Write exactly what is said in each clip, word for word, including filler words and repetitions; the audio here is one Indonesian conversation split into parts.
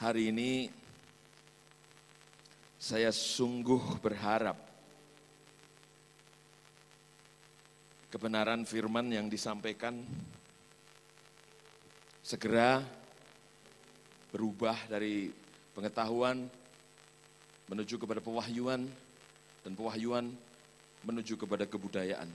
hari ini saya sungguh berharap kebenaran firman yang disampaikan segera berubah dari pengetahuan menuju kepada pewahyuan dan pewahyuan menuju kepada kebudayaan.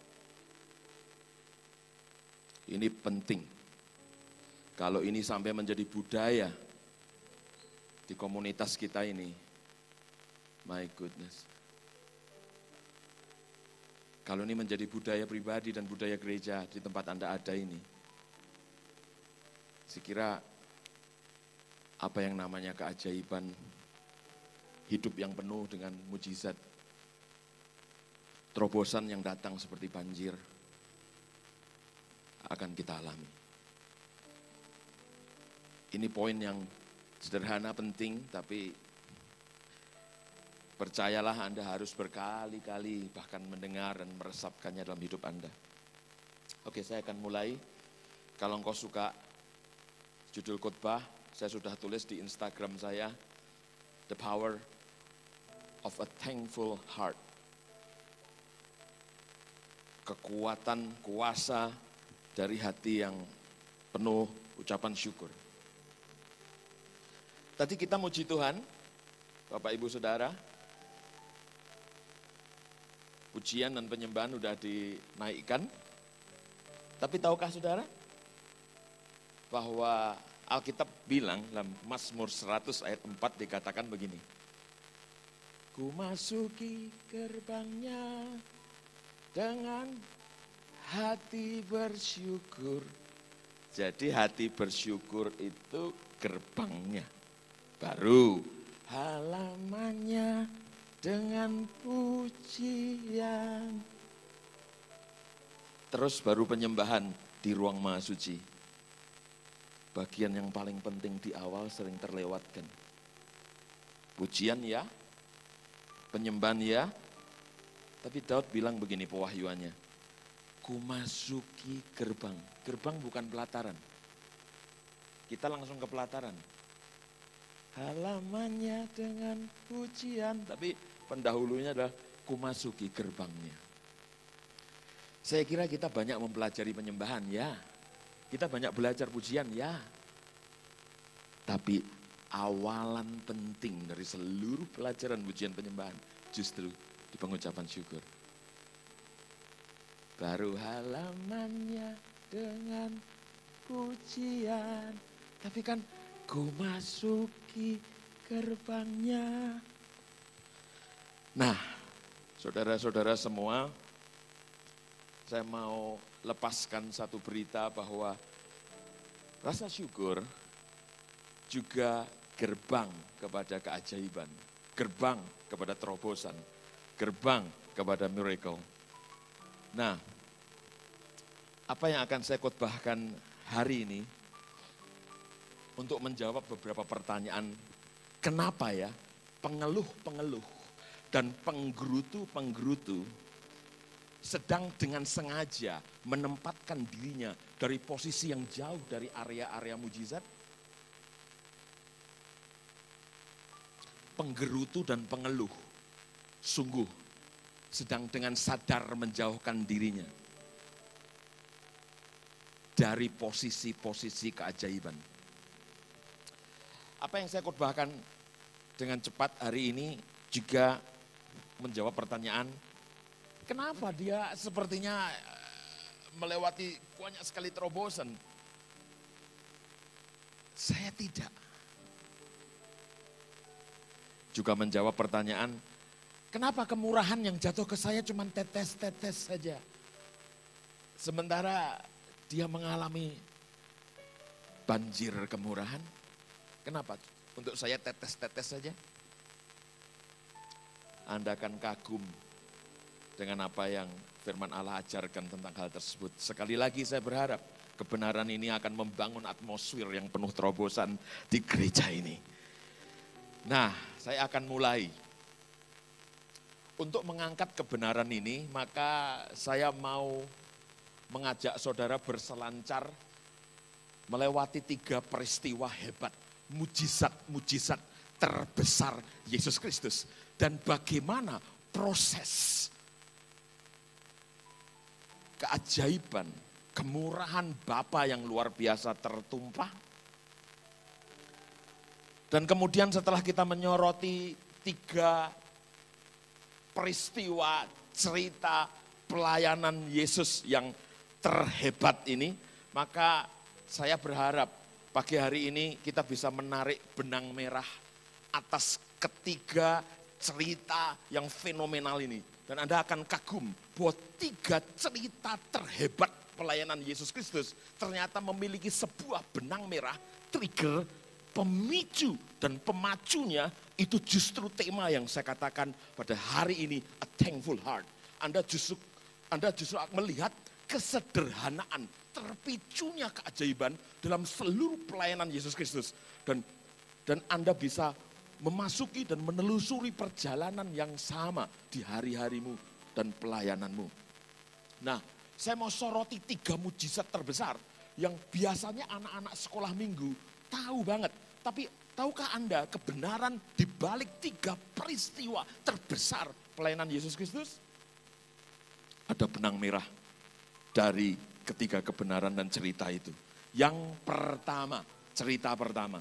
Ini penting. Kalau ini sampai menjadi budaya di komunitas kita ini, my goodness. Kalau ini menjadi budaya pribadi dan budaya gereja di tempat Anda ada ini, sekira apa yang namanya keajaiban, hidup yang penuh dengan mujizat, terobosan yang datang seperti banjir, akan kita alami. Ini poin yang sederhana, penting, tapi percayalah Anda harus berkali-kali bahkan mendengar dan meresapkannya dalam hidup Anda. Oke, saya akan mulai. Kalau engkau suka judul khotbah, saya sudah tulis di Instagram saya, The Power of a Thankful Heart. Kekuatan, kuasa dari hati yang penuh ucapan syukur. Tadi kita muji Tuhan, Bapak Ibu Saudara. Pujian dan penyembahan sudah dinaikkan. Tapi tahukah saudara bahwa Alkitab bilang dalam Mazmur seratus ayat empat dikatakan begini. Ku masuki gerbangnya dengan hati bersyukur. Jadi hati bersyukur itu gerbangnya. Baru halamannya dengan pujian. Terus baru penyembahan di ruang maha suci. Bagian yang paling penting di awal sering terlewatkan. Pujian ya, penyembahan ya. Tapi Daud bilang begini pewahyuannya. Ku masuki gerbang. Gerbang bukan pelataran. Kita langsung ke pelataran. Halamannya dengan pujian, tapi pendahulunya adalah ku masuki gerbangnya. Saya kira kita banyak mempelajari penyembahan, ya. Kita banyak belajar pujian, ya. Tapi awalan penting dari seluruh pelajaran pujian penyembahan justru di pengucapan syukur. Baru halamannya dengan pujian, tapi kan ku masuki gerbangnya. Nah, saudara-saudara semua, saya mau lepaskan satu berita bahwa rasa syukur juga gerbang kepada keajaiban, gerbang kepada terobosan, gerbang kepada miracle. Nah, apa yang akan saya khotbahkan hari ini untuk menjawab beberapa pertanyaan, kenapa ya pengeluh-pengeluh dan penggerutu-penggerutu sedang dengan sengaja menempatkan dirinya dari posisi yang jauh dari area-area mujizat? Penggerutu dan pengeluh sungguh sedang dengan sadar menjauhkan dirinya dari posisi-posisi keajaiban. Apa yang saya khotbahkan dengan cepat hari ini juga menjawab pertanyaan, kenapa dia sepertinya melewati banyak sekali terobosan? Saya tidak. Juga menjawab pertanyaan, kenapa kemurahan yang jatuh ke saya cuma tetes-tetes saja? Sementara dia mengalami banjir kemurahan. Kenapa? Untuk saya tetes-tetes saja. Anda akan kagum dengan apa yang firman Allah ajarkan tentang hal tersebut. Sekali lagi saya berharap kebenaran ini akan membangun atmosfer yang penuh terobosan di gereja ini. Nah, saya akan mulai. Untuk mengangkat kebenaran ini, maka saya mau mengajak saudara berselancar melewati tiga peristiwa hebat mujizat-mujizat terbesar Yesus Kristus. Dan bagaimana proses keajaiban, kemurahan Bapa yang luar biasa tertumpah. Dan kemudian setelah kita menyoroti tiga peristiwa cerita pelayanan Yesus yang terhebat ini, maka saya berharap pagi hari ini kita bisa menarik benang merah atas ketiga cerita yang fenomenal ini. Dan Anda akan kagum bahwa tiga cerita terhebat pelayanan Yesus Kristus ternyata memiliki sebuah benang merah, trigger, pemicu dan pemacunya itu justru tema yang saya katakan pada hari ini, a thankful heart. Anda justru Anda justru melihat kesederhanaan, terpicunya keajaiban dalam seluruh pelayanan Yesus Kristus. Dan dan Anda bisa memasuki dan menelusuri perjalanan yang sama di hari-harimu dan pelayananmu. Nah, saya mau soroti tiga mujizat terbesar yang biasanya anak-anak sekolah minggu tahu banget. Tapi tahukah Anda kebenaran di balik tiga peristiwa terbesar pelayanan Yesus Kristus? Ada benang merah dari ketiga kebenaran dan cerita itu. Yang pertama, cerita pertama.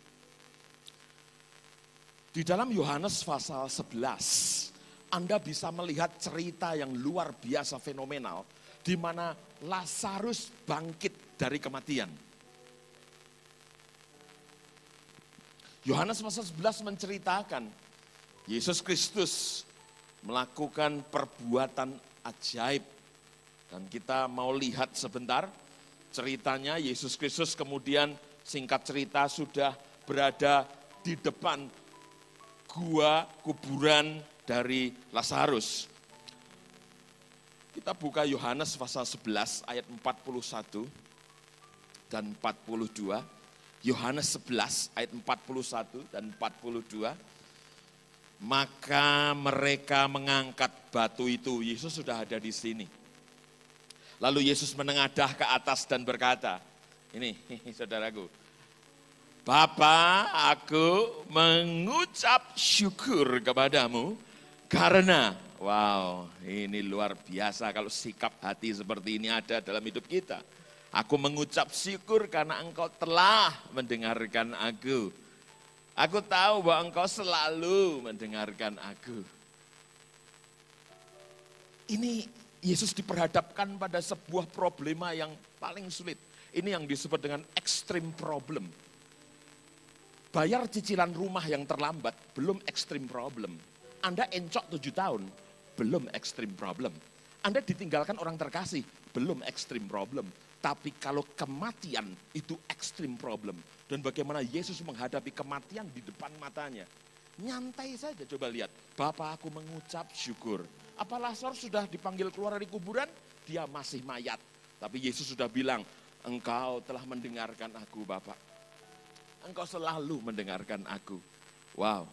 Di dalam Yohanes pasal sebelas, Anda bisa melihat cerita yang luar biasa fenomenal, di mana Lazarus bangkit dari kematian. Yohanes pasal sebelas menceritakan Yesus Kristus melakukan perbuatan ajaib. Dan kita mau lihat sebentar ceritanya. Yesus Kristus kemudian singkat cerita sudah berada di depan gua kuburan dari Lazarus. Kita buka Yohanes pasal sebelas ayat empat puluh satu dan empat puluh dua. Yohanes sebelas ayat empat puluh satu dan empat puluh dua. Maka mereka mengangkat batu itu. Yesus sudah ada di sini. Lalu Yesus menengadah ke atas dan berkata, ini saudaraku, Bapa, aku mengucap syukur kepadamu karena, wow, ini luar biasa kalau sikap hati seperti ini ada dalam hidup kita. Aku mengucap syukur karena engkau telah mendengarkan aku. Aku tahu bahwa engkau selalu mendengarkan aku. Ini Yesus diperhadapkan pada sebuah problema yang paling sulit. Ini yang disebut dengan extreme problem. Bayar cicilan rumah yang terlambat, belum extreme problem. Anda encok tujuh tahun, belum extreme problem. Anda ditinggalkan orang terkasih, belum extreme problem. Tapi kalau kematian itu extreme problem. Dan bagaimana Yesus menghadapi kematian di depan matanya. Nyantai saja, coba lihat. Bapa, aku mengucap syukur. Apa Lazarus sudah dipanggil keluar dari kuburan? Dia masih mayat. Tapi Yesus sudah bilang, engkau telah mendengarkan aku Bapak. Engkau selalu mendengarkan aku. Wow.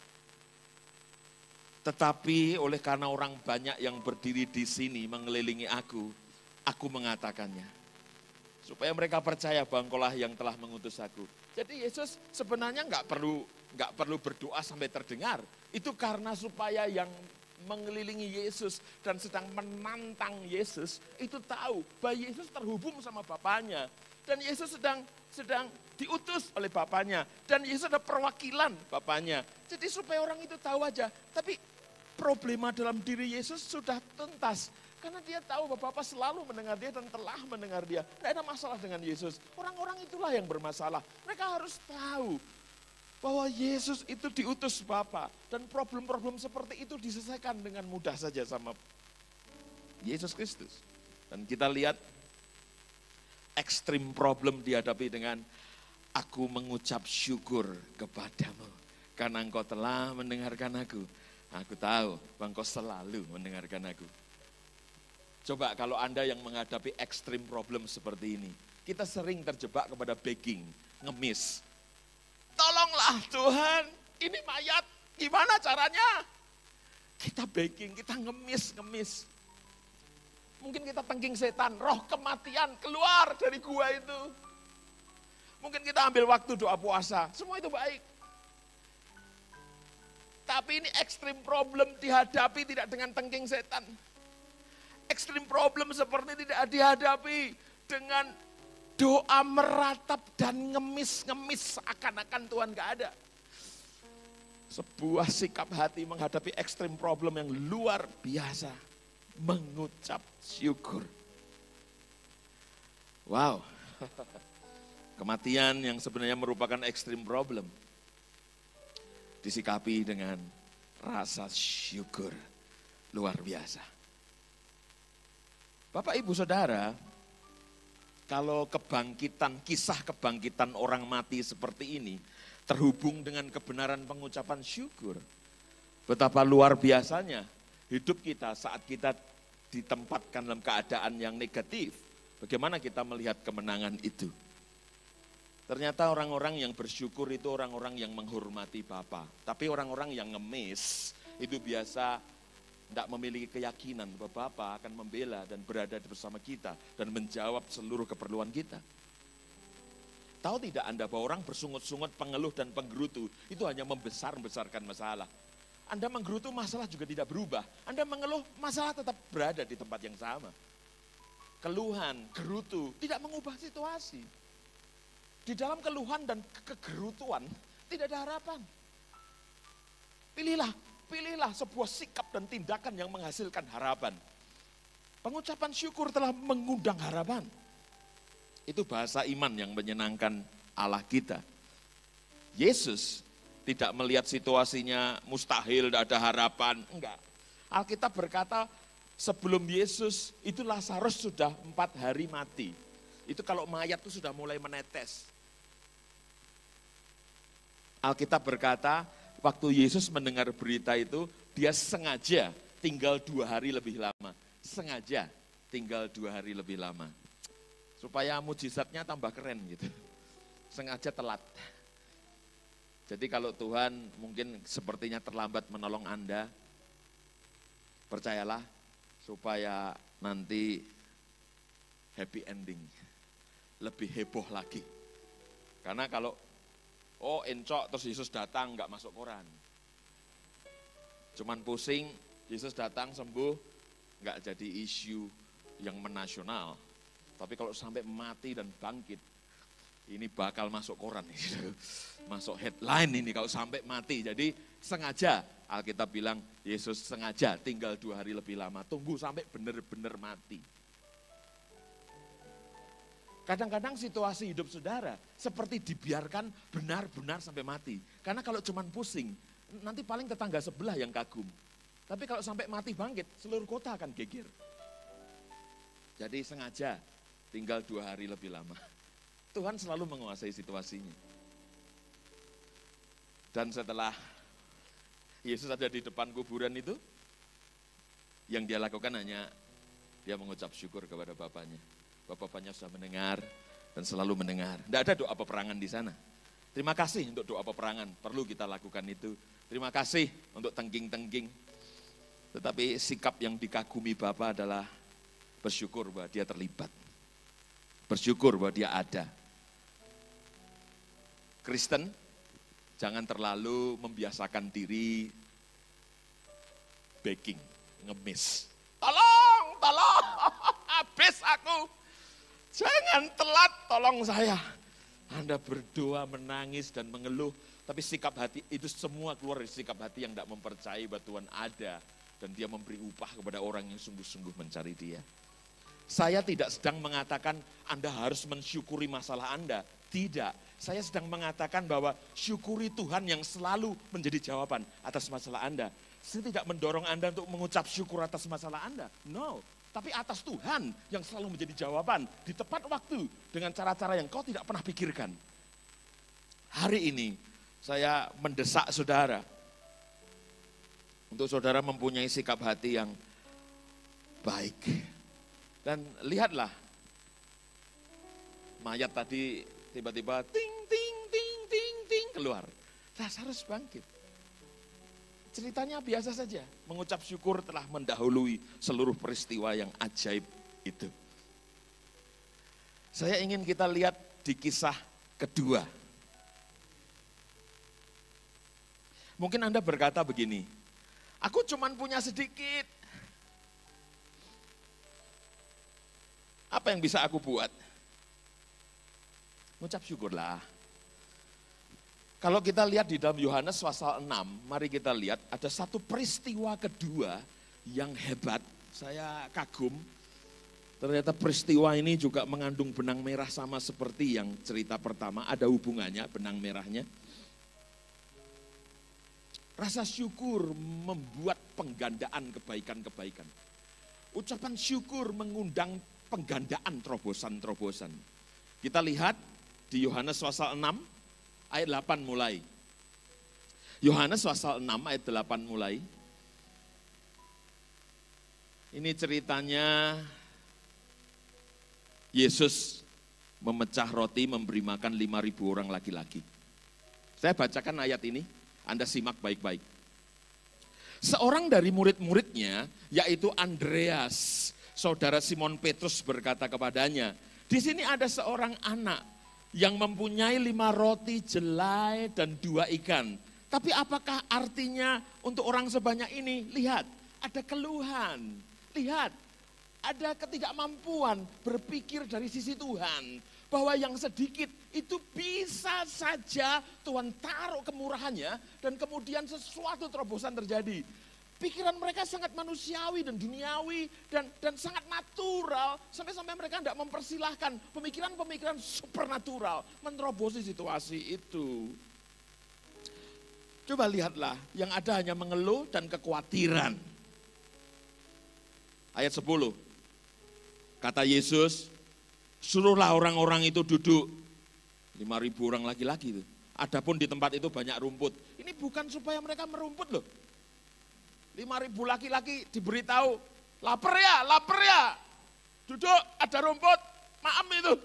Tetapi oleh karena orang banyak yang berdiri di sini mengelilingi aku, aku mengatakannya. Supaya mereka percaya bahwa engkaulah yang telah mengutus aku. Jadi Yesus sebenarnya enggak perlu enggak perlu berdoa sampai terdengar. Itu karena supaya yang mengelilingi Yesus dan sedang menantang Yesus itu tahu bahwa Yesus terhubung sama Bapaknya. Dan Yesus sedang sedang diutus oleh Bapaknya. Dan Yesus ada perwakilan Bapaknya. Jadi supaya orang itu tahu aja. Tapi problema dalam diri Yesus sudah tuntas. Karena dia tahu bahwa Bapa selalu mendengar dia dan telah mendengar dia. Tidak ada masalah dengan Yesus. Orang-orang itulah yang bermasalah. Mereka harus tahu bahwa Yesus itu diutus Bapa. Dan problem-problem seperti itu diselesaikan dengan mudah saja sama Yesus Kristus. Dan kita lihat ekstrim problem dihadapi dengan aku mengucap syukur kepadamu. Karena engkau telah mendengarkan aku. Aku tahu bahwa engkau selalu mendengarkan aku. Coba kalau Anda yang menghadapi ekstrim problem seperti ini. Kita sering terjebak kepada begging, ngemis. Tolonglah Tuhan, ini mayat, gimana caranya? Kita begging, kita ngemis-ngemis. Mungkin kita tengking setan, roh kematian keluar dari gua itu. Mungkin kita ambil waktu doa puasa, semua itu baik. Tapi ini ekstrim problem dihadapi tidak dengan tengking setan. Ekstrim problem seperti tidak dihadapi dengan doa meratap dan ngemis-ngemis seakan-akan Tuhan gak ada. Sebuah sikap hati menghadapi ekstrim problem yang luar biasa. Mengucap syukur. Wow. Kematian yang sebenarnya merupakan ekstrim problem. Disikapi dengan rasa syukur luar biasa. Bapak Ibu Saudara, kalau kebangkitan, kisah kebangkitan orang mati seperti ini, terhubung dengan kebenaran pengucapan syukur. Betapa luar biasanya hidup kita saat kita ditempatkan dalam keadaan yang negatif. Bagaimana kita melihat kemenangan itu? Ternyata orang-orang yang bersyukur itu orang-orang yang menghormati Bapa. Tapi orang-orang yang ngemis itu biasa tidak memiliki keyakinan bahwa Bapa akan membela dan berada bersama kita dan menjawab seluruh keperluan kita. Tahu tidak Anda bahwa orang bersungut-sungut, pengeluh dan penggerutu itu hanya membesar-besarkan masalah. Anda menggerutu, masalah juga tidak berubah. Anda mengeluh, masalah tetap berada di tempat yang sama. Keluhan, gerutu tidak mengubah situasi. Di dalam keluhan dan kegerutuan tidak ada harapan. Pilihlah, pilihlah sebuah sikap dan tindakan yang menghasilkan harapan. Pengucapan syukur telah mengundang harapan. Itu bahasa iman yang menyenangkan Allah kita. Yesus tidak melihat situasinya mustahil, tidak ada harapan. Enggak. Alkitab berkata sebelum Yesus itu Lazarus sudah empat hari mati. Itu kalau mayat itu sudah mulai menetes. Alkitab berkata waktu Yesus mendengar berita itu dia sengaja tinggal dua hari lebih lama. Sengaja tinggal dua hari lebih lama. Supaya mujizatnya tambah keren gitu. Sengaja telat. Jadi kalau Tuhan mungkin sepertinya terlambat menolong Anda, percayalah supaya nanti happy ending. Lebih heboh lagi. Karena kalau oh encok terus Yesus datang enggak masuk koran. Cuman pusing, Yesus datang sembuh, enggak jadi isu yang menasional. Tapi kalau sampai mati dan bangkit, ini bakal masuk koran. Masuk headline ini kalau sampai mati. Jadi sengaja, Alkitab bilang Yesus sengaja tinggal dua hari lebih lama. Tunggu sampai benar-benar mati. Kadang-kadang situasi hidup saudara seperti dibiarkan benar-benar sampai mati. Karena kalau cuman pusing, nanti paling tetangga sebelah yang kagum. Tapi kalau sampai mati bangkit, seluruh kota akan geger. Jadi sengaja tinggal dua hari lebih lama. Tuhan selalu menguasai situasinya. Dan setelah Yesus ada di depan kuburan itu, yang dia lakukan hanya dia mengucap syukur kepada Bapaknya. Bapaknya sudah mendengar dan selalu mendengar. Tidak ada doa peperangan di sana. Terima kasih untuk doa peperangan, perlu kita lakukan itu. Terima kasih untuk tengking-tengking. Tetapi sikap yang dikagumi Bapa adalah bersyukur bahwa dia terlibat. Bersyukur bahwa dia ada. Kristen, jangan terlalu membiasakan diri begging, ngemis. Tolong, tolong, habis aku. Jangan telat, tolong saya. Anda berdoa, menangis dan mengeluh, tapi sikap hati itu semua keluar dari sikap hati yang tidak mempercayai bahwa Tuhan ada dan dia memberi upah kepada orang yang sungguh-sungguh mencari dia. Saya tidak sedang mengatakan Anda harus mensyukuri masalah Anda. Tidak, saya sedang mengatakan bahwa syukuri Tuhan yang selalu menjadi jawaban atas masalah Anda. Saya tidak mendorong Anda untuk mengucap syukur atas masalah Anda. No. Tapi atas Tuhan yang selalu menjadi jawaban di tepat waktu dengan cara-cara yang kau tidak pernah pikirkan. Hari ini saya mendesak saudara untuk saudara mempunyai sikap hati yang baik. Dan lihatlah, mayat tadi tiba-tiba ting ting ting ting ting keluar. Lazarus bangkit. Ceritanya biasa saja, mengucap syukur telah mendahului seluruh peristiwa yang ajaib itu. Saya ingin kita lihat di kisah kedua. Mungkin Anda berkata begini, aku cuman punya sedikit. Apa yang bisa aku buat? Ngucap syukurlah. Kalau kita lihat di dalam Yohanes pasal enam, mari kita lihat ada satu peristiwa kedua yang hebat. Saya kagum, ternyata peristiwa ini juga mengandung benang merah sama seperti yang cerita pertama, ada hubungannya benang merahnya. Rasa syukur membuat penggandaan kebaikan-kebaikan. Ucapan syukur mengundang penggandaan terobosan-terobosan. Kita lihat di Yohanes pasal enam, ayat delapan mulai. Yohanes pasal enam ayat delapan mulai. Ini ceritanya Yesus memecah roti memberi makan lima ribu orang laki-laki. Saya bacakan ayat ini, Anda simak baik-baik. Seorang dari murid-muridnya, yaitu Andreas, saudara Simon Petrus berkata kepadanya, di sini ada seorang anak yang mempunyai lima roti jelai dan dua ikan. Tapi apakah artinya untuk orang sebanyak ini? Lihat, ada keluhan. Lihat, ada ketidakmampuan berpikir dari sisi Tuhan. Bahwa yang sedikit itu bisa saja Tuhan taruh kemurahannya dan kemudian sesuatu terobosan terjadi. Pikiran mereka sangat manusiawi dan duniawi dan dan sangat natural sampai-sampai mereka tidak mempersilahkan pemikiran-pemikiran supernatural menerobosi situasi itu. Coba lihatlah, yang ada hanya mengeluh dan kekhawatiran. Ayat sepuluh. Kata Yesus, suruhlah orang-orang itu duduk. lima ribu orang laki-laki itu. Adapun di tempat itu banyak rumput. Ini bukan supaya mereka merumput loh. lima ribu laki-laki diberitahu, lapar ya, lapar ya. Duduk, ada rumput, maam itu.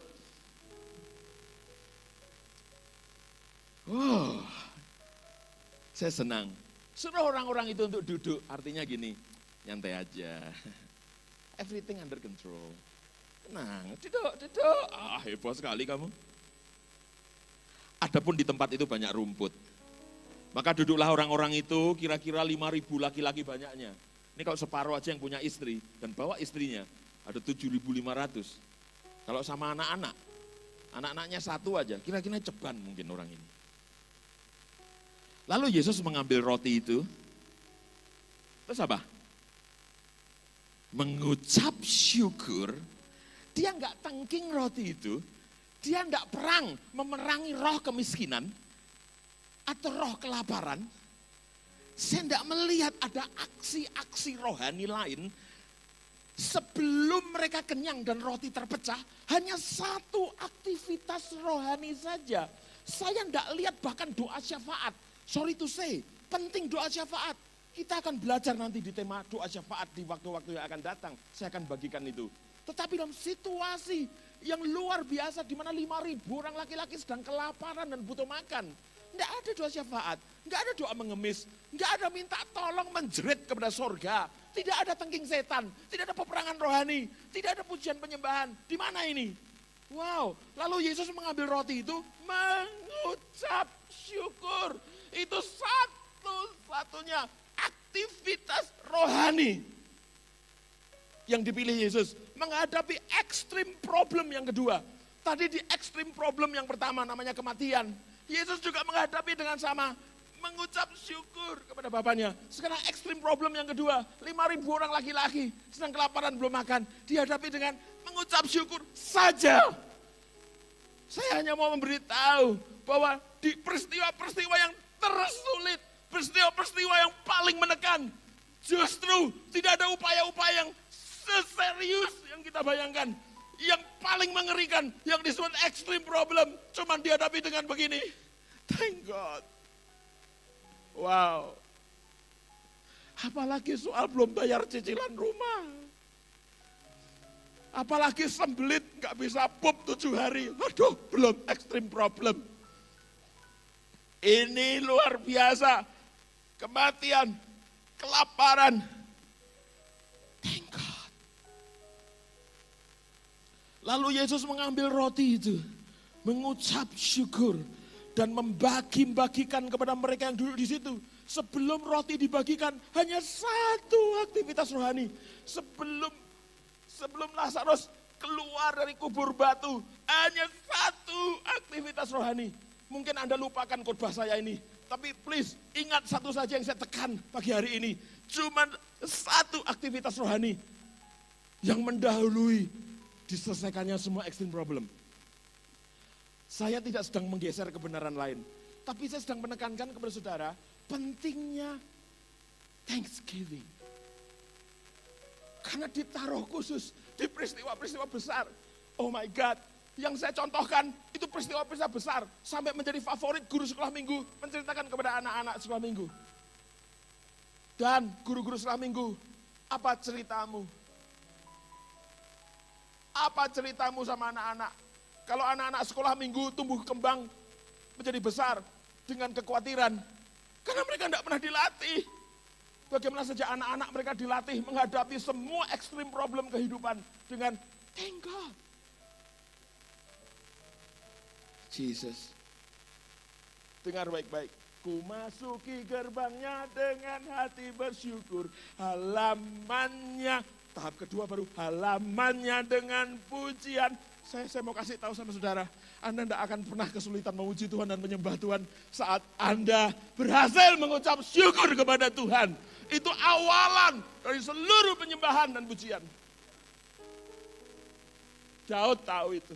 Oh, saya senang. Suruh orang-orang itu untuk duduk, artinya gini, nyantai aja. Everything under control. Tenang, duduk, duduk. Ah, heboh sekali kamu. Adapun di tempat itu banyak rumput. Maka duduklah orang-orang itu, kira-kira lima ribu laki-laki banyaknya. Ini kalau separuh aja yang punya istri, dan bawa istrinya, ada tujuh ribu lima ratus. Kalau sama anak-anak, anak-anaknya satu aja, kira-kira ceban mungkin orang ini. Lalu Yesus mengambil roti itu, terus apa? Mengucap syukur, dia enggak tengking roti itu, dia enggak perang memerangi roh kemiskinan, atau roh kelaparan. Saya tidak melihat ada aksi-aksi rohani lain. Sebelum mereka kenyang dan roti terpecah, hanya satu aktivitas rohani saja. Saya tidak lihat bahkan doa syafaat. Sorry to say, penting doa syafaat. Kita akan belajar nanti di tema doa syafaat di waktu-waktu yang akan datang. Saya akan bagikan itu. Tetapi dalam situasi yang luar biasa di mana lima ribu orang laki-laki sedang kelaparan dan butuh makan. Tidak ada doa syafaat, tidak ada doa mengemis, tidak ada minta tolong menjerit kepada sorga, tidak ada tengking setan, tidak ada peperangan rohani, tidak ada pujian penyembahan. Di mana ini? Wow, lalu Yesus mengambil roti itu, mengucap syukur. Itu satu-satunya aktivitas rohani yang dipilih Yesus menghadapi ekstrim problem yang kedua. Tadi di ekstrim problem yang pertama namanya kematian. Yesus juga menghadapi dengan sama, mengucap syukur kepada Bapaknya. Sekarang ekstrim problem yang kedua, lima ribu orang laki-laki sedang kelaparan belum makan. Dihadapi dengan mengucap syukur saja. Saya hanya mau memberitahu bahwa di peristiwa-peristiwa yang tersulit, peristiwa-peristiwa yang paling menekan, justru tidak ada upaya-upaya yang seserius yang kita bayangkan. Yang paling mengerikan, yang disebut extreme problem, cuman dihadapi dengan begini. Thank God. Wow. Apalagi soal belum bayar cicilan rumah. Apalagi sembelit gak bisa pup tujuh hari. Aduh, belum extreme problem. Ini luar biasa. Kematian, kelaparan. Thank God. Lalu Yesus mengambil roti itu, mengucap syukur dan membagi-bagikan kepada mereka yang duduk di situ. Sebelum roti dibagikan hanya satu aktivitas rohani. Sebelum sebelum Lazarus keluar dari kubur batu, hanya satu aktivitas rohani. Mungkin Anda lupakan khotbah saya ini, tapi please ingat satu saja yang saya tekan pagi hari ini. Cuma satu aktivitas rohani yang mendahului diselesaikannya semua extreme problem. Saya tidak sedang menggeser kebenaran lain, tapi saya sedang menekankan kepada saudara pentingnya Thanksgiving. Karena ditaruh khusus di peristiwa-peristiwa besar. Oh my God, yang saya contohkan itu peristiwa-peristiwa besar. Sampai menjadi favorit guru sekolah minggu menceritakan kepada anak-anak sekolah minggu. Dan guru-guru sekolah minggu, apa ceritamu? Apa ceritamu sama anak-anak? Kalau anak-anak sekolah minggu tumbuh kembang menjadi besar dengan kekhawatiran. Karena mereka tidak pernah dilatih. Bagaimana saja anak-anak mereka dilatih menghadapi semua ekstrim problem kehidupan dengan thank God. Jesus. Dengar baik-baik. Ku masuki gerbangnya dengan hati bersyukur. Halamannya, tahap kedua baru halamannya dengan pujian. Saya, saya mau kasih tahu sama saudara, Anda tidak akan pernah kesulitan memuji Tuhan dan menyembah Tuhan saat Anda berhasil mengucap syukur kepada Tuhan. Itu awalan dari seluruh penyembahan dan pujian. Daud tahu itu.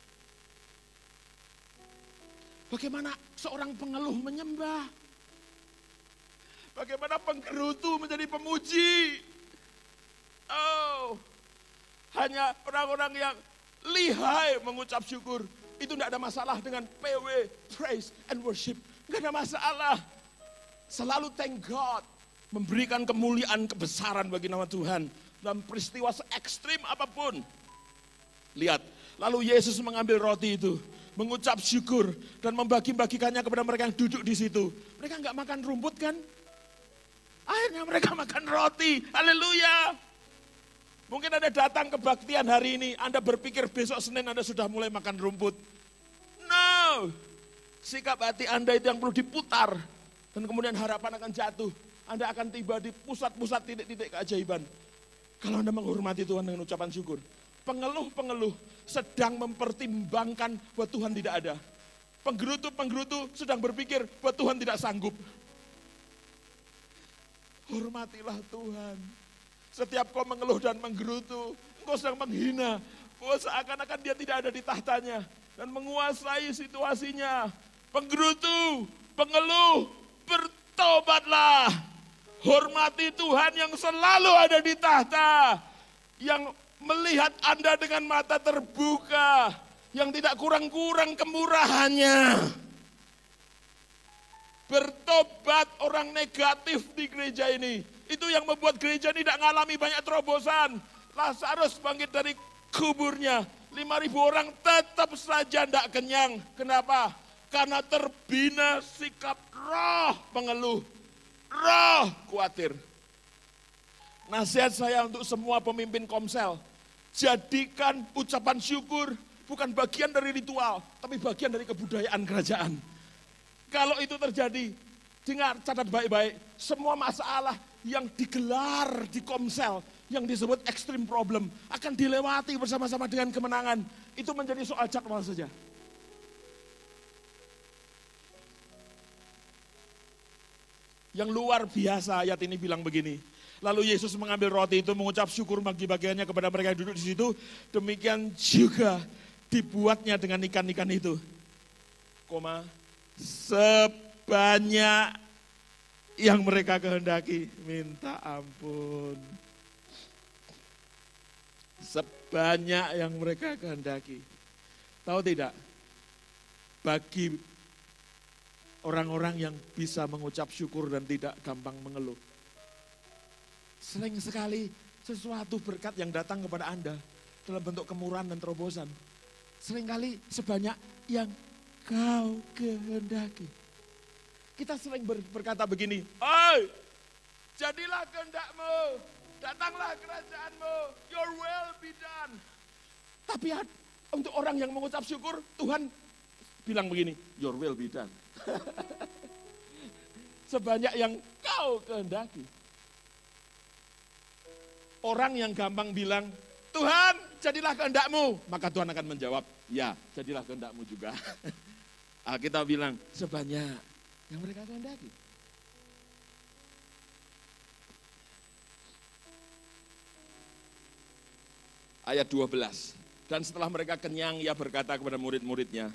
Bagaimana seorang pengeluh menyembah. Bagaimana penggerutu menjadi pemuji. Oh, hanya orang-orang yang lihai mengucap syukur. Itu tidak ada masalah dengan P W, praise and worship. Tidak ada masalah. Selalu thank God. Memberikan kemuliaan, kebesaran bagi nama Tuhan. Dalam peristiwa se-ekstrim apapun. Lihat, lalu Yesus mengambil roti itu. Mengucap syukur dan membagi-bagikannya kepada mereka yang duduk di situ. Mereka enggak makan rumput kan? Akhirnya mereka makan roti. Haleluya. Mungkin Anda datang kebaktian hari ini, Anda berpikir besok Senin Anda sudah mulai makan rumput. No. Sikap hati Anda itu yang perlu diputar. Dan kemudian harapan akan jatuh. Anda akan tiba di pusat-pusat titik-titik keajaiban. Kalau Anda menghormati Tuhan dengan ucapan syukur. Pengeluh-pengeluh sedang mempertimbangkan bahwa Tuhan tidak ada. Penggerutu-penggerutu sedang berpikir bahwa Tuhan tidak sanggup. Hormatilah Tuhan. Setiap kau mengeluh dan menggerutu, engkau sedang menghina. Bahwa seakan-akan dia tidak ada di tahtanya. Dan menguasai situasinya. Penggerutu, pengeluh, bertobatlah. Hormati Tuhan yang selalu ada di tahta. Yang melihat Anda dengan mata terbuka, yang tidak kurang-kurang kemurahannya. Bertobat orang negatif di gereja ini. Itu yang membuat gereja ini tidak mengalami banyak terobosan. Lazarus bangkit dari kuburnya. lima ribu orang tetap saja tidak kenyang. Kenapa? Karena terbina sikap roh pengeluh. Roh khawatir. Nasihat saya untuk semua pemimpin Komsel, jadikan ucapan syukur bukan bagian dari ritual, tapi bagian dari kebudayaan kerajaan. Kalau itu terjadi, dengar, catat baik-baik, semua masalah yang digelar di Komsel, yang disebut extreme problem, akan dilewati bersama-sama dengan kemenangan. Itu menjadi soal jadwal saja. Yang luar biasa ayat ini bilang begini. Lalu Yesus mengambil roti itu, mengucap syukur bagi-bagiannya kepada mereka yang duduk di situ. Demikian juga dibuatnya dengan ikan-ikan itu. Koma, sebanyak yang mereka kehendaki. Minta ampun. Sebanyak yang mereka kehendaki. Tahu tidak? Bagi orang-orang yang bisa mengucap syukur dan tidak gampang mengeluh. Sering sekali sesuatu berkat yang datang kepada Anda dalam bentuk kemurahan dan terobosan. Seringkali sebanyak yang kau kehendaki. Kita sering ber, berkata begini, "Oi, jadilah kehendakmu, datanglah kerajaanmu, your will be done." Tapi untuk orang yang mengucap syukur, Tuhan bilang begini, your will be done. Sebanyak yang kau kehendaki. Orang yang gampang bilang, Tuhan jadilah kehendakmu, maka Tuhan akan menjawab, ya jadilah kehendakmu juga. Kita bilang, sebanyak yang mereka kehendaki. Ayat dua belas, dan setelah mereka kenyang, ia berkata kepada murid-muridnya,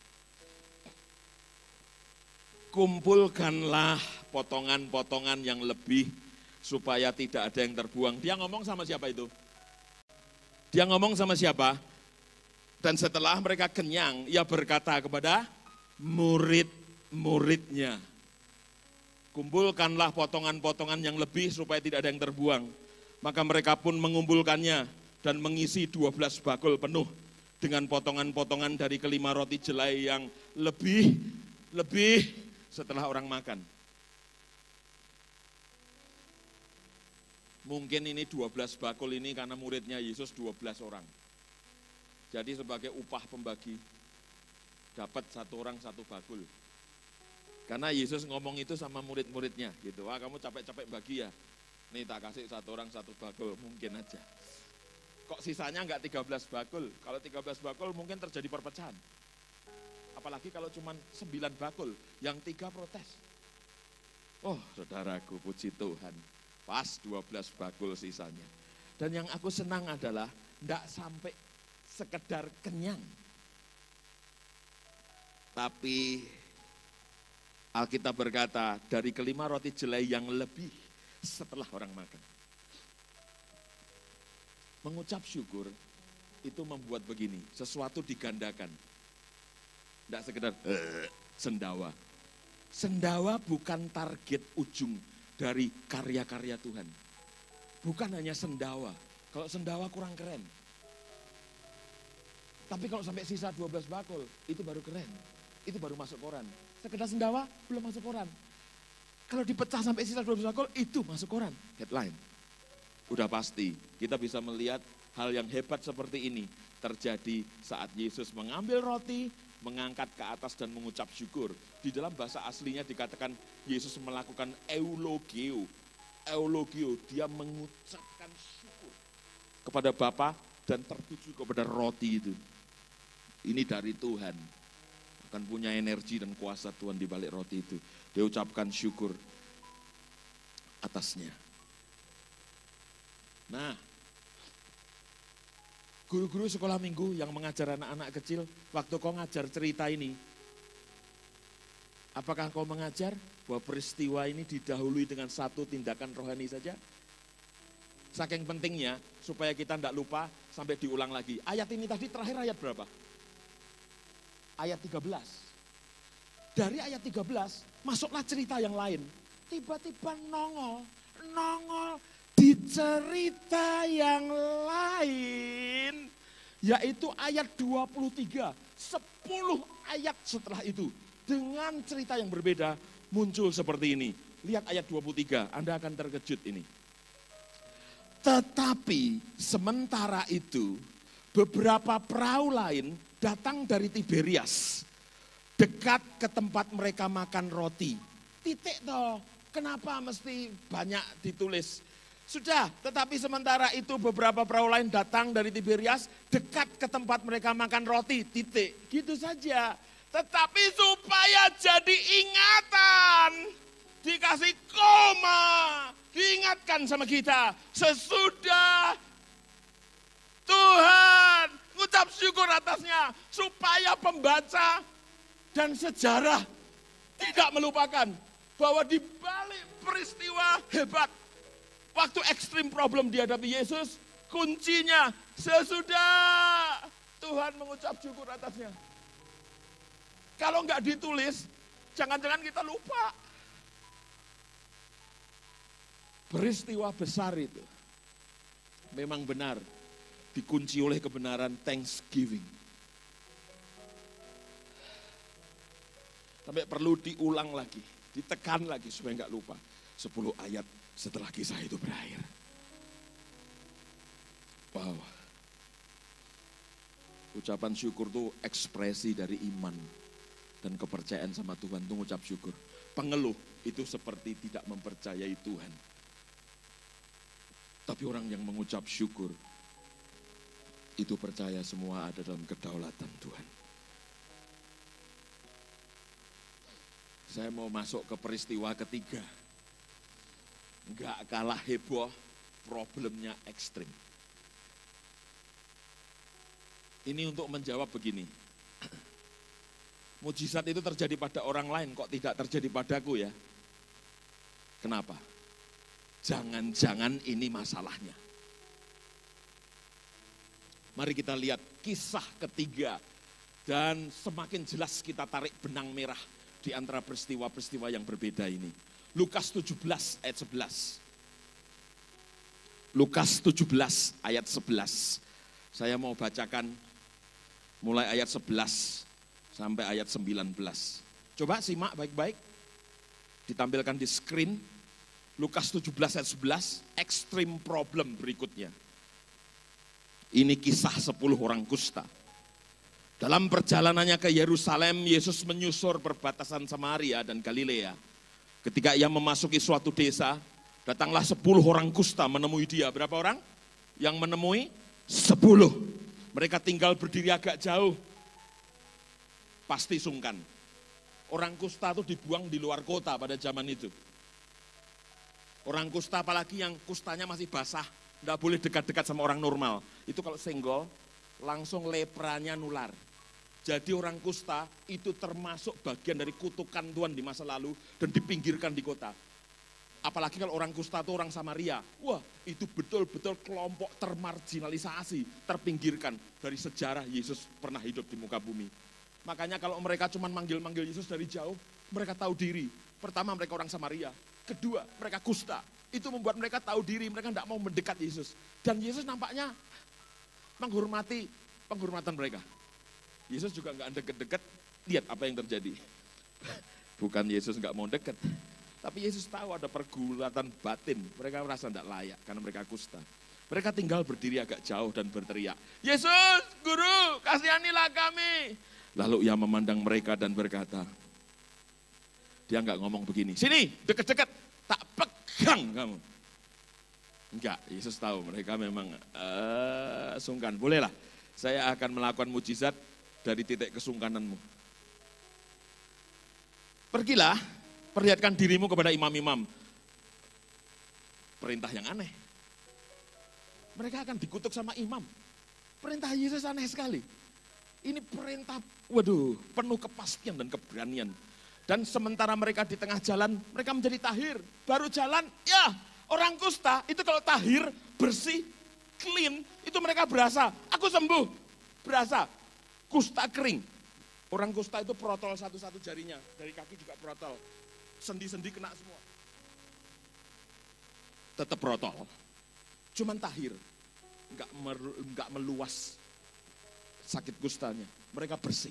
kumpulkanlah potongan-potongan yang lebih supaya tidak ada yang terbuang. Dia ngomong sama siapa itu? Dia ngomong sama siapa? Dan setelah mereka kenyang, ia berkata kepada murid-muridnya, kumpulkanlah potongan-potongan yang lebih supaya tidak ada yang terbuang. Maka mereka pun mengumpulkannya dan mengisi dua belas bakul penuh dengan potongan-potongan dari kelima roti jelai yang lebih, lebih setelah orang makan. Mungkin ini dua belas bakul ini karena muridnya Yesus dua belas orang. Jadi sebagai upah pembagi, dapat satu orang satu bakul. Karena Yesus ngomong itu sama murid-muridnya gitu, wah kamu capek-capek bagi ya, nih tak kasih satu orang satu bakul, mungkin aja. Kok sisanya enggak tiga belas bakul? Kalau tiga belas bakul mungkin terjadi perpecahan. Apalagi kalau cuma sembilan bakul, yang tiga protes. Oh saudaraku, puji Tuhan, pas dua belas bakul sisanya. Dan yang aku senang adalah enggak sampai sekedar kenyang. Tapi Alkitab berkata, dari kelima roti jelai yang lebih setelah orang makan. Mengucap syukur itu membuat begini, sesuatu digandakan. Tidak sekedar uh, sendawa. Sendawa bukan target ujung dari karya-karya Tuhan. Bukan hanya sendawa. Kalau sendawa kurang keren. Tapi kalau sampai sisa dua belas bakul, itu baru keren. Itu baru masuk koran. Sekedar sendawa, belum masuk koran. Kalau dipecah sampai sisa dua belas bakul, itu masuk koran. Headline. Udah pasti, kita bisa melihat hal yang hebat seperti ini terjadi saat Yesus mengambil roti, mengangkat ke atas dan mengucap syukur. Di dalam bahasa aslinya dikatakan Yesus melakukan eulogio. Eulogio, dia mengucapkan syukur kepada Bapa dan tertuju kepada roti itu. Ini dari Tuhan. Akan punya energi dan kuasa Tuhan di balik roti itu. Dia ucapkan syukur atasnya. Nah, guru-guru sekolah minggu yang mengajar anak-anak kecil, waktu kau ngajar cerita ini, apakah kau mengajar bahwa peristiwa ini didahului dengan satu tindakan rohani saja? Saking pentingnya, supaya kita tidak lupa, sampai diulang lagi. Ayat ini tadi terakhir ayat berapa? Ayat tiga belas. Dari ayat tiga belas, masuklah cerita yang lain. Tiba-tiba nongol, nongol, di cerita yang lain, yaitu ayat dua puluh tiga, sepuluh ayat setelah itu, dengan cerita yang berbeda, muncul seperti ini. Lihat ayat dua puluh tiga, Anda akan terkejut ini. Tetapi sementara itu, beberapa perahu lain datang dari Tiberias, dekat ke tempat mereka makan roti. Titik toh, kenapa mesti banyak ditulis? Sudah, tetapi sementara itu beberapa perahu lain datang dari Tiberias dekat ke tempat mereka makan roti, titik. Gitu saja. Tetapi supaya jadi ingatan, dikasih koma, diingatkan sama kita. Sesudah Tuhan ngucap syukur atasnya, supaya pembaca dan sejarah tidak melupakan bahwa di balik peristiwa hebat, waktu ekstrim problem dihadapi Yesus, kuncinya sesudah Tuhan mengucap syukur atasnya. Kalau enggak ditulis, jangan-jangan kita lupa. Peristiwa besar itu memang benar dikunci oleh kebenaran Thanksgiving. Sampai perlu diulang lagi, ditekan lagi supaya enggak lupa. Sepuluh ayat setelah kisah itu berakhir. Wow. Ucapan syukur itu ekspresi dari iman. dan kepercayaan sama Tuhan itu ngucap syukur. Pengeluh itu seperti tidak mempercayai Tuhan. Tapi orang yang mengucap syukur, itu percaya semua ada dalam kedaulatan Tuhan. Saya mau masuk ke peristiwa ketiga. Enggak kalah heboh, problemnya ekstrim. Ini untuk menjawab begini. Mujizat itu terjadi pada orang lain, kok tidak terjadi padaku ya? Kenapa? Jangan-jangan ini masalahnya. Mari kita lihat kisah ketiga. Dan semakin jelas kita tarik benang merah di antara peristiwa-peristiwa yang berbeda ini. Lukas tujuh belas ayat sebelas. Lukas tujuh belas ayat sebelas. Saya mau bacakan mulai ayat sebelas sampai ayat sembilan belas. Coba simak baik-baik. Ditampilkan di screen. Lukas tujuh belas ayat sebelas, extreme problem berikutnya. Ini kisah sepuluh orang kusta. Dalam perjalanannya ke Yerusalem, Yesus menyusur perbatasan Samaria dan Galilea. Ketika ia memasuki suatu desa, datanglah sepuluh orang kusta menemui dia. Berapa orang? Yang menemui? Sepuluh. Mereka tinggal berdiri agak jauh. Pasti sungkan. Orang kusta itu dibuang di luar kota pada zaman itu. Orang kusta apalagi yang kustanya masih basah, tidak boleh dekat-dekat sama orang normal. Itu kalau senggol, langsung lepranya nular. Jadi orang kusta itu termasuk bagian dari kutukan Tuhan di masa lalu dan dipinggirkan di kota. Apalagi kalau orang kusta itu orang Samaria. Wah, itu betul-betul kelompok termarginalisasi, terpinggirkan dari sejarah Yesus pernah hidup di muka bumi. Makanya kalau mereka cuma manggil-manggil Yesus dari jauh, mereka tahu diri. Pertama mereka orang Samaria, kedua mereka kusta. Itu membuat mereka tahu diri, mereka tidak mau mendekat Yesus. Dan Yesus nampaknya menghormati penghormatan mereka. Yesus juga nggak deket-deket, lihat apa yang terjadi. Bukan Yesus nggak mau deket, tapi Yesus tahu ada pergulatan batin. Mereka merasa tidak layak karena mereka kusta. Mereka tinggal berdiri agak jauh dan berteriak, Yesus, Guru, kasihanilah kami. Lalu ia memandang mereka dan berkata, dia nggak ngomong begini, sini deket-deket, tak pegang kamu. Enggak, Yesus tahu mereka memang uh, sungkan. Bolehlah, saya akan melakukan mujizat dari titik kesungkananmu. Pergilah, perlihatkan dirimu kepada imam-imam. Perintah yang aneh. Mereka akan dikutuk sama imam. Perintah Yesus aneh sekali. Ini perintah, waduh, penuh kepastian dan keberanian. Dan sementara mereka di tengah jalan, mereka menjadi tahir. Baru jalan, ya orang kusta itu kalau tahir, bersih, clean, itu mereka berasa, aku sembuh, berasa. Kusta kering, orang kusta itu protol satu-satu jarinya, dari kaki juga protol, sendi-sendi kena semua. Tetap protol, cuman tahir, enggak, enggak meluas sakit kustanya, mereka bersih.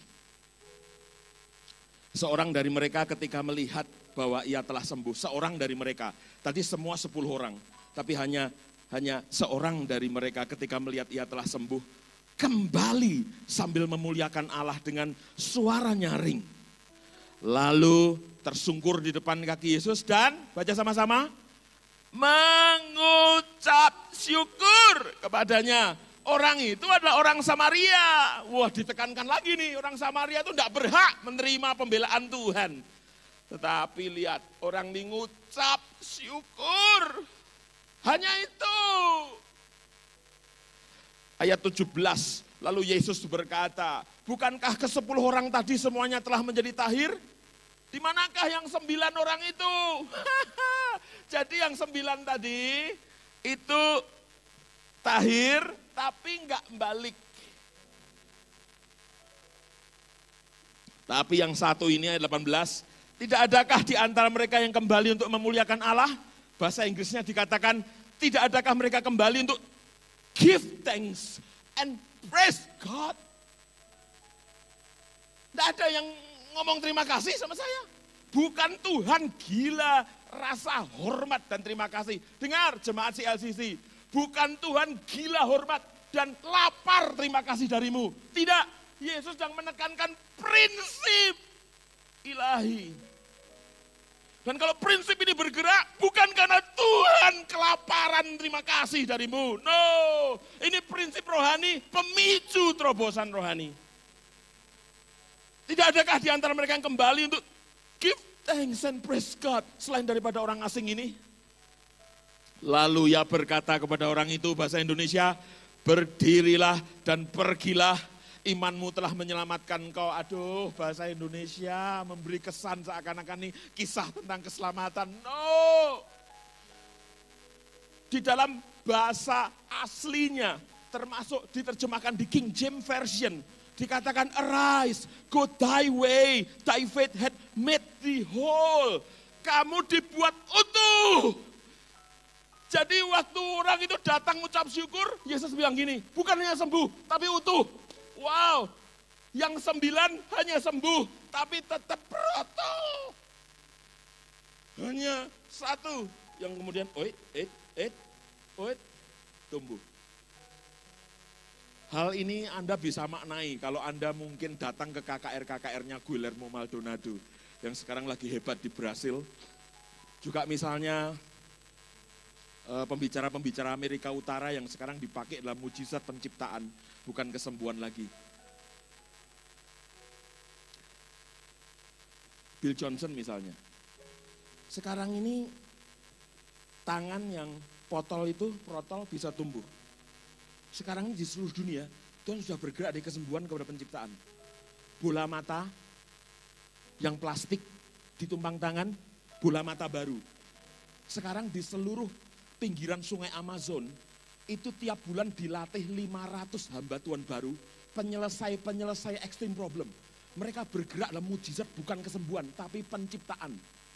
Seorang dari mereka ketika melihat bahwa ia telah sembuh, seorang dari mereka, tadi semua sepuluh orang, tapi hanya hanya seorang dari mereka ketika melihat ia telah sembuh, kembali sambil memuliakan Allah dengan suara nyaring. Lalu tersungkur di depan kaki Yesus dan, baca sama-sama, mengucap syukur kepadanya. Orang itu adalah orang Samaria. Wah, ditekankan lagi nih, orang Samaria itu tidak berhak menerima pembelaan Tuhan. Tetapi lihat, orang ini ngucap syukur. Hanya itu. Ayat tujuh belas, lalu Yesus berkata, bukankah ke sepuluh orang tadi semuanya telah menjadi tahir? Di manakah yang sembilan orang itu? Jadi yang sembilan tadi itu tahir tapi enggak balik. Tapi yang satu ini ayat delapan belas, tidak adakah di antara mereka yang kembali untuk memuliakan Allah? Bahasa Inggrisnya dikatakan, tidak adakah mereka kembali untuk give thanks and praise God. Tidak ada yang ngomong terima kasih sama saya. Bukan Tuhan gila rasa hormat dan terima kasih. Dengar jemaat C L C C, bukan Tuhan gila hormat dan lapar terima kasih darimu. Tidak, Yesus yang menekankan prinsip. ilahi. Dan kalau prinsip ini bergerak, bukan karena Tuhan kelaparan terima kasih darimu. No, ini prinsip rohani, pemicu terobosan rohani. Tidak adakah di antara mereka yang kembali untuk give thanks and praise God, selain daripada orang asing ini? Lalu ia berkata kepada orang itu, bahasa Indonesia, berdirilah dan pergilah, imanmu telah menyelamatkan engkau. Aduh, bahasa Indonesia memberi kesan seakan-akan ini kisah tentang keselamatan. No. Di dalam bahasa aslinya, termasuk diterjemahkan di King James Version, dikatakan arise, go thy way, thy faith had made thee whole. Kamu dibuat utuh. Jadi waktu orang itu datang ucap syukur, Yesus bilang gini, bukan hanya sembuh, tapi utuh. Wow, yang sembilan hanya sembuh, tapi tetap berutuh. Hanya satu yang kemudian, oit, et, et, oit, tumbuh. Hal ini Anda bisa maknai kalau Anda mungkin datang ke K K R-K K R-nya Guillermo Maldonado, yang sekarang lagi hebat di Brasil. Juga misalnya pembicara-pembicara Amerika Utara yang sekarang dipakai dalam mujizat penciptaan, bukan kesembuhan lagi. Bill Johnson misalnya. Sekarang ini tangan yang potol itu, protol bisa tumbuh. Sekarang ini di seluruh dunia, Tuhan sudah bergerak dari kesembuhan kepada penciptaan. Bola mata yang plastik ditumpang tangan, bola mata baru. Sekarang di seluruh pinggiran sungai Amazon, itu tiap bulan dilatih lima ratus hamba Tuhan baru, penyelesai-penyelesai extreme problem. Mereka bergerak dalam mujizat bukan kesembuhan, tapi penciptaan.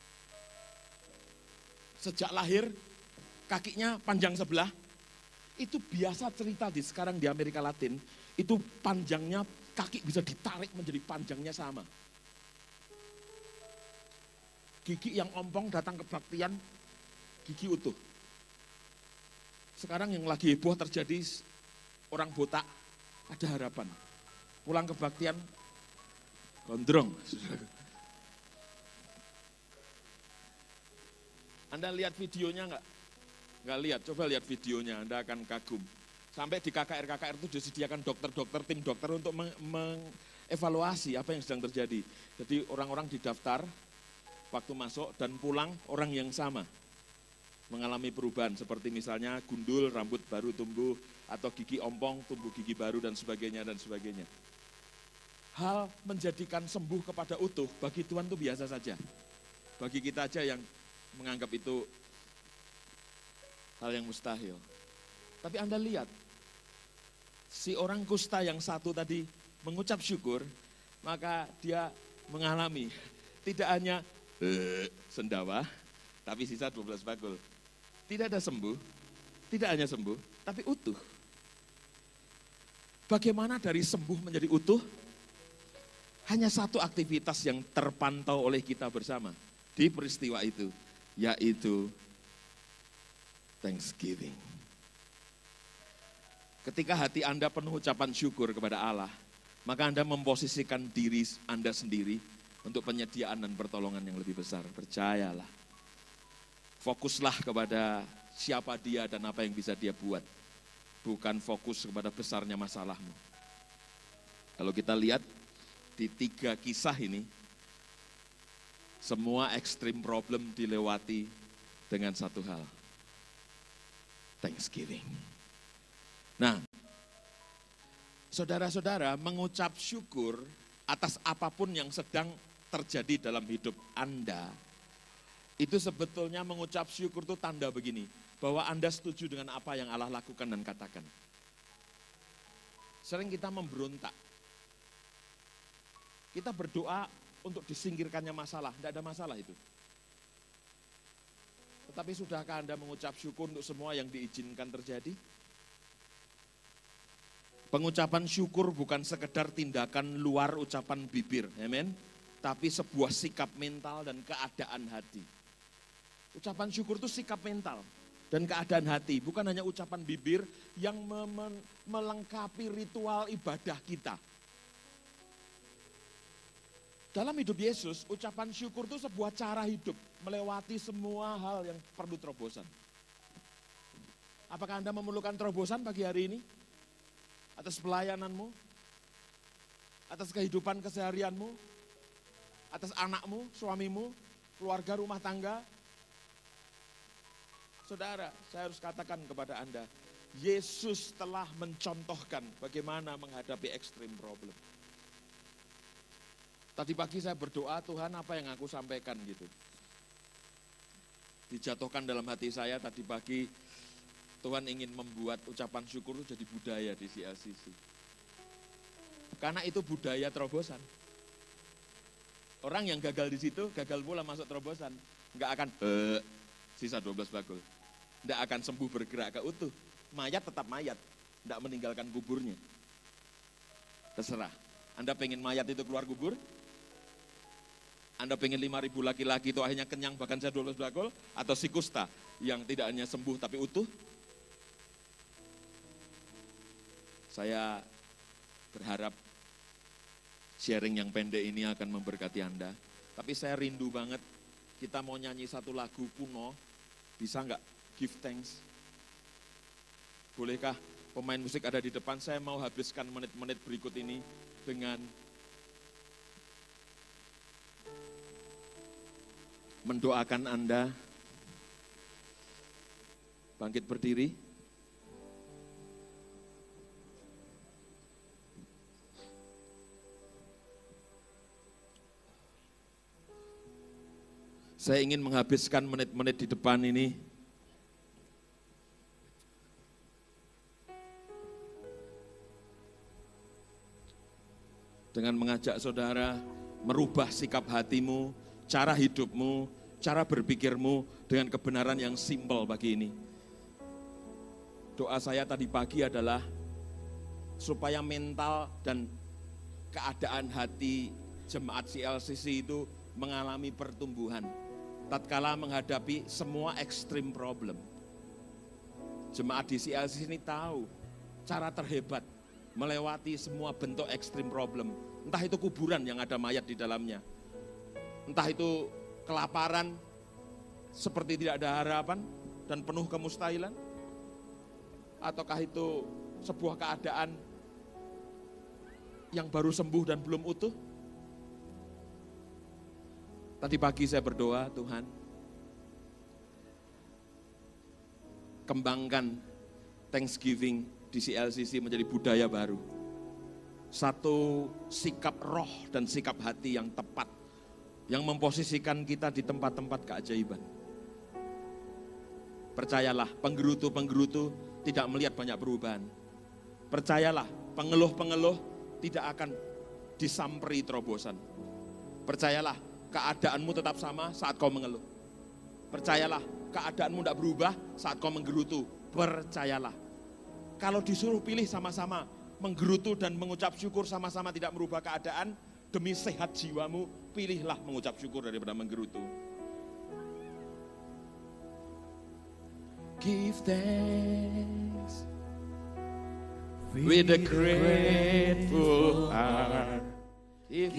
Sejak lahir, kakinya panjang sebelah, itu biasa cerita di sekarang di Amerika Latin, itu panjangnya kaki bisa ditarik menjadi panjangnya sama. Gigi yang ompong datang kebaktian, gigi utuh. Sekarang yang lagi heboh terjadi orang botak, ada harapan. Pulang kebaktian, gondrong. Anda lihat videonya enggak? Enggak lihat, coba lihat videonya, Anda akan kagum. Sampai di K K R-K K R itu disediakan dokter-dokter, tim dokter untuk mengevaluasi apa yang sedang terjadi. Jadi orang-orang didaftar, waktu masuk dan pulang orang yang sama. Mengalami perubahan seperti misalnya gundul, rambut baru tumbuh, atau gigi ompong, tumbuh gigi baru dan sebagainya dan sebagainya. Hal menjadikan sembuh kepada utuh bagi Tuhan itu biasa saja. Bagi kita aja yang menganggap itu hal yang mustahil. Tapi Anda lihat, si orang kusta yang satu tadi mengucap syukur, maka dia mengalami tidak hanya uh, sendawa, tapi sisa dua belas bakul. Tidak ada sembuh, tidak hanya sembuh, tapi utuh. Bagaimana dari sembuh menjadi utuh? Hanya satu aktivitas yang terpantau oleh kita bersama di peristiwa itu, yaitu Thanksgiving. Ketika hati Anda penuh ucapan syukur kepada Allah, maka Anda memposisikan diri Anda sendiri untuk penyediaan dan pertolongan yang lebih besar. Percayalah. Fokuslah kepada siapa dia dan apa yang bisa dia buat. Bukan fokus kepada besarnya masalahmu. Kalau kita lihat di tiga kisah ini, semua ekstrim problem dilewati dengan satu hal. Thanksgiving. Nah, saudara-saudara mengucap syukur atas apapun yang sedang terjadi dalam hidup Anda, itu sebetulnya mengucap syukur itu tanda begini, bahwa Anda setuju dengan apa yang Allah lakukan dan katakan. Sering kita memberontak. Kita berdoa untuk disingkirkannya masalah, tidak ada masalah itu. Tetapi sudahkah Anda mengucap syukur untuk semua yang diizinkan terjadi? Pengucapan syukur bukan sekedar tindakan luar ucapan bibir, amen. Tapi sebuah sikap mental dan keadaan hati. Ucapan syukur itu sikap mental dan keadaan hati, bukan hanya ucapan bibir yang melengkapi ritual ibadah kita. Dalam hidup Yesus, ucapan syukur itu sebuah cara hidup, melewati semua hal yang perlu terobosan. Apakah Anda memerlukan terobosan pagi hari ini? Atas pelayananmu, atas kehidupan keseharianmu, atas anakmu, suamimu, keluarga, rumah tangga. Saudara, saya harus katakan kepada Anda, Yesus telah mencontohkan bagaimana menghadapi extreme problem. Tadi pagi saya berdoa, Tuhan apa yang aku sampaikan gitu. Dijatuhkan dalam hati saya tadi pagi, Tuhan ingin membuat ucapan syukur itu jadi budaya di C L C C. Karena itu budaya terobosan. Orang yang gagal di situ, gagal pula masuk terobosan. Enggak akan, eh, sisa dua belas bakul. Enggak akan sembuh bergerak ke utuh. Mayat tetap mayat, enggak meninggalkan kuburnya. Terserah, Anda pengen mayat itu keluar kubur? Anda pengen lima ribu laki-laki itu akhirnya kenyang bahkan saya dua belas bakul, atau si kusta yang tidak hanya sembuh tapi utuh? Saya berharap sharing yang pendek ini akan memberkati Anda. Tapi saya rindu banget, kita mau nyanyi satu lagu kuno, bisa nggak give thanks? Bolehkah pemain musik ada di depan? Saya mau habiskan menit-menit berikut ini dengan mendoakan Anda. Bangkit berdiri. Saya ingin menghabiskan menit-menit di depan ini dengan mengajak saudara merubah sikap hatimu, cara hidupmu, cara berpikirmu dengan kebenaran yang simpel pagi ini. Doa saya tadi pagi adalah supaya mental dan keadaan hati jemaat C L C C itu mengalami pertumbuhan tatkala menghadapi semua extreme problem. Jemaat di C L C C ini tahu cara terhebat melewati semua bentuk extreme problem. Entah itu kuburan yang ada mayat di dalamnya, entah itu kelaparan seperti tidak ada harapan dan penuh kemustahilan, ataukah itu sebuah keadaan yang baru sembuh dan belum utuh. Tadi pagi saya berdoa, Tuhan, kembangkan Thanksgiving di C L C C menjadi budaya baru. Satu sikap roh dan sikap hati yang tepat, yang memposisikan kita di tempat-tempat keajaiban. Percayalah, penggerutu-penggerutu tidak melihat banyak perubahan. Percayalah, pengeluh-pengeluh tidak akan disamperi terobosan. Percayalah, keadaanmu tetap sama saat kau mengeluh. Percayalah, keadaanmu tidak berubah saat kau menggerutu. Percayalah, kalau disuruh pilih sama-sama, menggerutu dan mengucap syukur sama-sama tidak merubah keadaan, demi sehat jiwamu, pilihlah mengucap syukur daripada menggerutu. Give thanks with a grateful heart. Give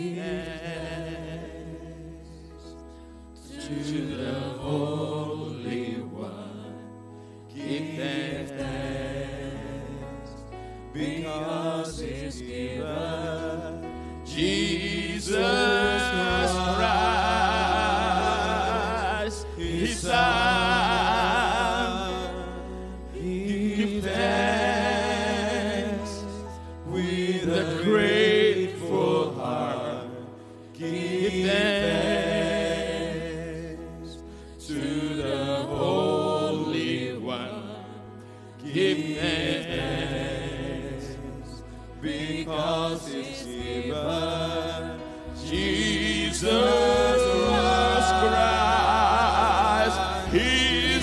thanks to the Holy One. Give thanks because it's given Jesus Christ, His Son. Give thanks with a grateful heart. Give thanks to the Holy One. Give thanks because it's given Jesus Christ, His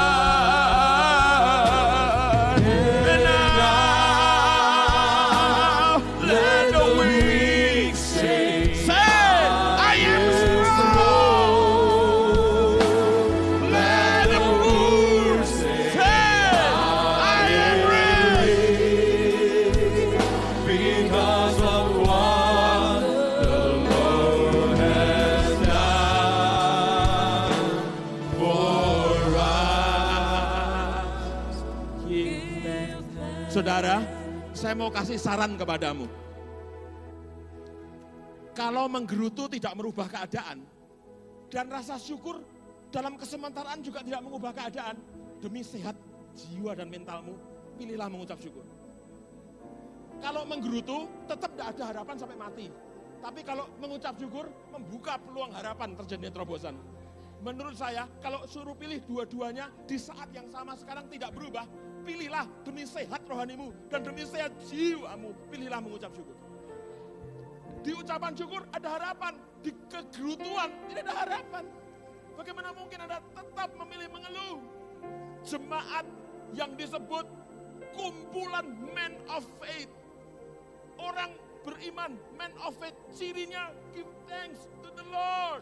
Son. And now let the weak say, say, I am strong. Let the poor say, I am rich because of what the Lord saudara, saya mau kasih saran kepadamu. Kalau menggerutu tidak merubah keadaan, dan rasa syukur dalam kesementaraan juga tidak mengubah keadaan, demi sehat jiwa dan mentalmu, pilihlah mengucap syukur. Kalau menggerutu, tetap tidak ada harapan sampai mati. Tapi kalau mengucap syukur, membuka peluang harapan terjadinya terobosan. Menurut saya, kalau suruh pilih dua-duanya di saat yang sama sekarang tidak berubah, pilihlah demi sehat rohanimu dan demi sehat jiwamu, pilihlah mengucap syukur. Di ucapan syukur ada harapan, di kegerutuan tidak ada harapan. Bagaimana mungkin Anda tetap memilih mengeluh? Jemaat yang disebut kumpulan men of faith, orang beriman, man of faith, cirinya give thanks to the Lord.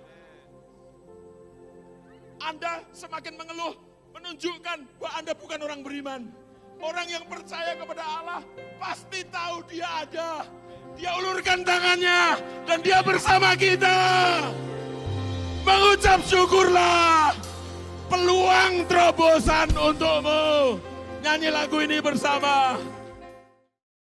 Anda semakin mengeluh, menunjukkan bahwa Anda bukan orang beriman. Orang yang percaya kepada Allah pasti tahu dia ada. Dia ulurkan tangannya dan dia bersama kita. Mengucap syukurlah. Peluang terobosan untukmu. Nyanyi lagu ini bersama.